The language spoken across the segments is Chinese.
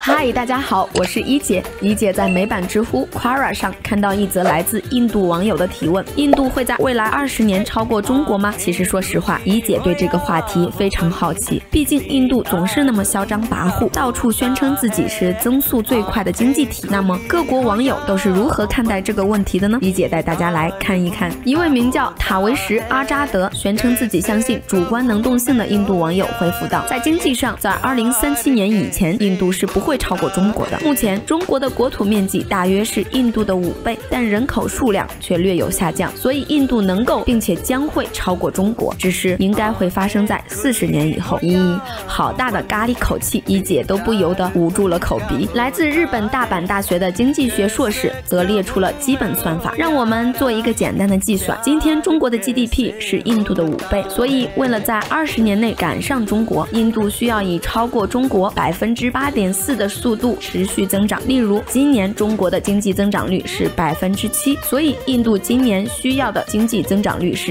嗨，大家好，我是一姐。一姐在美版知乎 Quora 上看到一则来自印度网友的提问：印度会在未来20年超过中国吗？其实说实话，一姐对这个话题非常好奇。毕竟印度总是那么嚣张跋扈，到处宣称自己是增速最快的经济体。那么各国网友都是如何看待这个问题的呢？一姐带大家来看一看。一位名叫塔维什·阿扎德，宣称自己相信主观能动性的印度网友回复道：在经济上，在2037年以前，印度是不会超过中国的。目前中国的国土面积大约是印度的5倍，但人口数量却略有下降，所以印度能够并且将会超过中国，只是应该会发生在40年以后。咦，好大的咖喱口气，一姐都不由得捂住了口鼻。来自日本大阪大学的经济学硕士则列出了基本算法，让我们做一个简单的计算。今天中国的 GDP 是印度的5倍，所以为了在20年内赶上中国，印度需要以超过中国8.4%的速度持续增长。例如今年中国的经济增长率是7%，所以印度今年需要的经济增长率是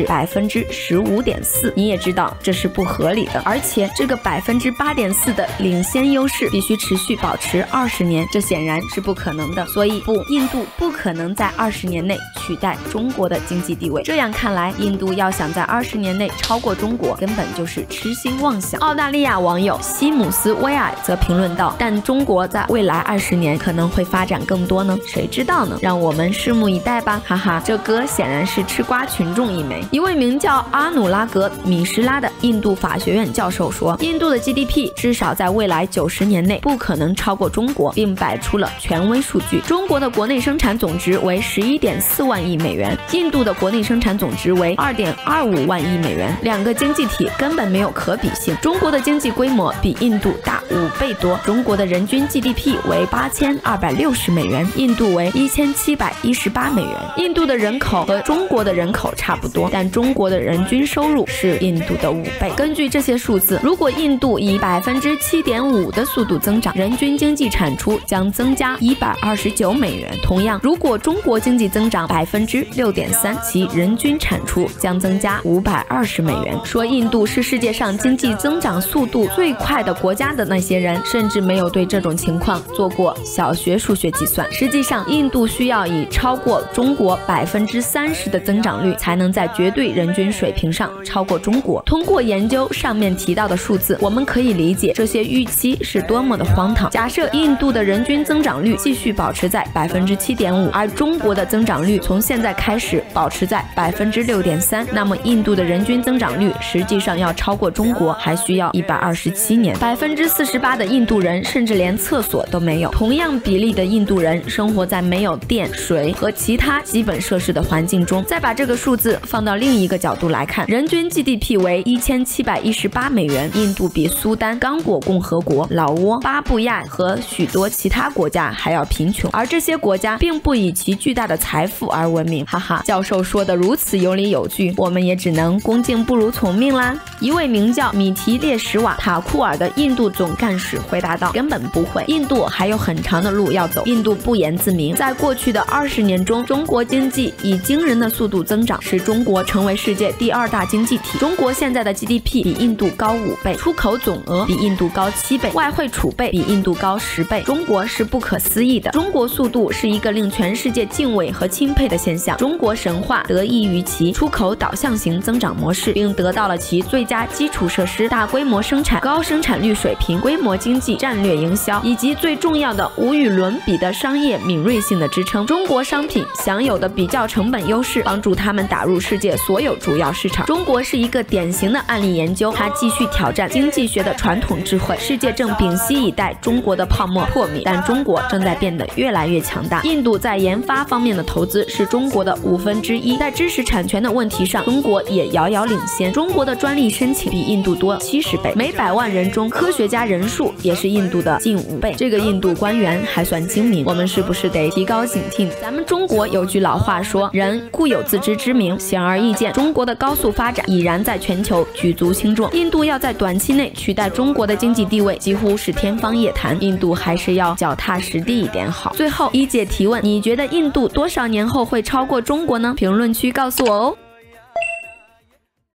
15.4%。你也知道这是不合理的，而且这个8.4%的领先优势必须持续保持20年，这显然是不可能的。所以印度不可能在20年内取代中国的经济地位。这样看来，印度要想在20年内超过中国，根本就是痴心妄想。澳大利亚网友西姆斯威尔则评论道：但中国在未来20年可能会发展更多呢？谁知道呢？让我们拭目以待吧。哈哈，这歌显然是吃瓜群众一枚。一位名叫阿努拉格·米什拉的印度法学院教授说，印度的 GDP 至少在未来90年内不可能超过中国，并摆出了权威数据。中国的国内生产总值为11.4万亿美元，印度的国内生产总值为2.25万亿美元，两个经济体根本没有可比性。中国的经济规模比印度大5倍多，中国的人均 GDP 为8260美元，印度为1718美元。印度的人口和中国的人口差不多，但中国的人均收入是印度的5倍。根据这些数字，如果印度以7.5%的速度增长，人均经济产出将增加129美元。同样，如果中国经济增长6.3%，其人均产出将增加520美元。说印度是世界上经济增长速度最快的国家的那些人，甚至没有对这种情况做过小学数学计算。实际上，印度需要以超过中国30%的增长率，才能在绝对人均水平上超过中国。通过研究上面提到的数字，我们可以理解这些预期是多么的荒唐。假设印度的人均增长率继续保持在7.5%，而中国的增长率从现在开始保持在6.3%，那么印度的人均增长率实际上要超过中国还需要127年。48%的印度人甚至连厕所都没有。同样比例的印度人生活在没有电、水和其他基本设施的环境中。再把这个数字放到另一个角度来看，人均 GDP 为1718美元，印度比苏丹、刚果共和国、老挝、巴布亚和许多其他国家还要贫穷，而这些国家并不以其巨大的财富而闻名。哈哈，教授说的如此有理有据，我们也只能恭敬不如从命啦。一位名叫米提列什瓦塔库尔的印度总干事回答道：根本不会，印度还有很长的路要走。印度不言自明，在过去的20年中，中国经济以惊人的速度增长，使中国成为世界第2大经济体。中国现在的 GDP 比印度高5倍，出口总额比印度高7倍，外汇储备比印度高10倍。中国是不可思议的，中国速度是一个令全世界敬畏和钦佩的现象。中国神话得益于其出口导向型增长模式，并得到了其最佳基础设施、大规模生产、高生产率水平、规模经济、战略营销以及最重要的无与伦比的商业敏锐性的支撑。中国商品享有的比较成本优势，帮助他们打入世界所有主要市场。中国是一个典型的案例研究，它继续挑战经济学的传统智慧。世界正屏息以待中国的泡沫破灭，但中国正在变得越来越强大。印度在研发方面的投资是中国的1/5，在知识产权的问题上，中国也遥遥领先。中国的专利申请比印度多70倍，每100万人中科学家人数也是印度的近5倍。这个印度官员还算精明，我们是不是得提高警惕？咱们中国有句老话说，人固有自知之明，显而易见，中国的高速发展已然在全球举足轻重。印度要在短期内取代中国的经济地位，几乎是天方夜谭。印度还是要脚踏实地一点好。最后，一姐提问，你觉得印度多少年后会超过中国呢？评论区告诉我哦。